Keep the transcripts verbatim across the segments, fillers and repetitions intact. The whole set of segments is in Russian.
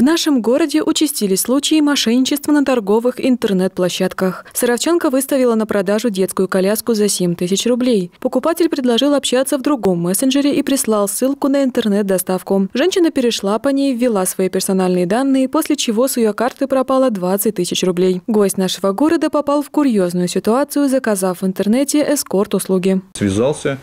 нашем городе участились случаи мошенничества на торговых интернет-площадках. Саровчанка выставила на продажу детскую коляску за семь тысяч рублей. Покупатель предложил общаться в другом мессенджере и прислал ссылку на интернет-доставку. Женщина перешла по ней, ввела свои персональные данные, после чего с ее карты пропало двадцать тысяч рублей. Гость нашего города попал в курьезную ситуацию, заказав в интернете эскорт-услуги. Связался.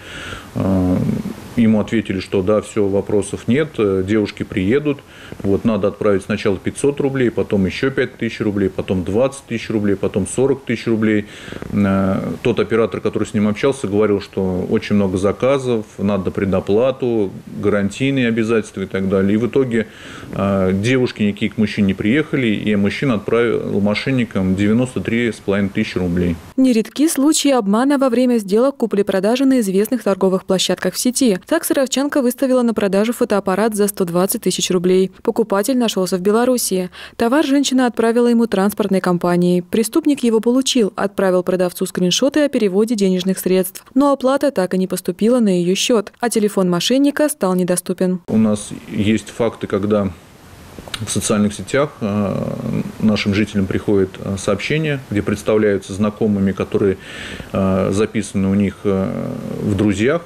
Ему ответили, что да, все, вопросов нет, девушки приедут. Вот, надо отправить сначала пятьсот рублей, потом еще пять тысяч рублей, потом двадцать тысяч рублей, потом сорок тысяч рублей. Тот оператор, который с ним общался, говорил, что очень много заказов, надо предоплату, гарантийные обязательства и так далее. И в итоге девушки никакие к мужчине не приехали, и мужчина отправил мошенникам девяносто три с половиной тысячи рублей. Нередки случаи обмана во время сделок купли-продажи на известных торговых площадках в сети. Так Саровчанка выставила на продажу фотоаппарат за сто двадцать тысяч рублей. Покупатель нашелся в Беларуси. Товар женщина отправила ему транспортной компанией. Преступник его получил, отправил продавцу скриншоты о переводе денежных средств. Но оплата так и не поступила на ее счет, а телефон мошенника стал недоступен. У нас есть факты, когда в социальных сетях нашим жителям приходят сообщения, где представляются знакомыми, которые записаны у них в друзьях,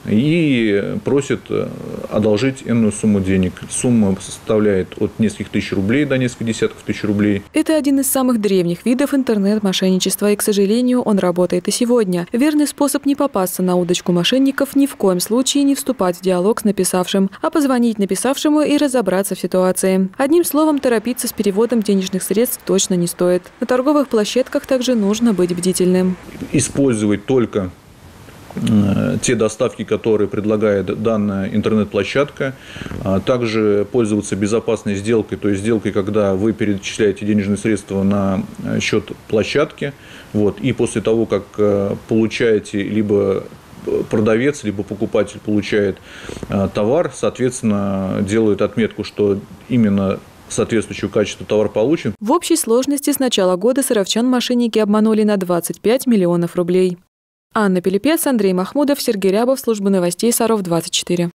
и просят одолжить энную сумму денег. Сумма составляет от нескольких тысяч рублей до нескольких десятков тысяч рублей. Это один из самых древних видов интернет-мошенничества, и, к сожалению, он работает и сегодня. Верный способ не попасться на удочку мошенников — ни в коем случае не вступать в диалог с написавшим, а позвонить написавшему и разобраться в ситуации. Одним словом, торопиться с переводом денежных средств точно не стоит. На торговых площадках также нужно быть бдительным. Использовать только те доставки, которые предлагает данная интернет-площадка. Также пользоваться безопасной сделкой, то есть сделкой, когда вы перечисляете денежные средства на счет площадки. Вот, и после того, как получаете либо продавец, либо покупатель получает товар, соответственно, делают отметку, что именно соответствующего качества товар получен. В общей сложности с начала года саровчан мошенники обманули на двадцать пять миллионов рублей. Анна Пилипец, Андрей Махмудов, Сергей Рябов, служба новостей Саров двадцать четыре.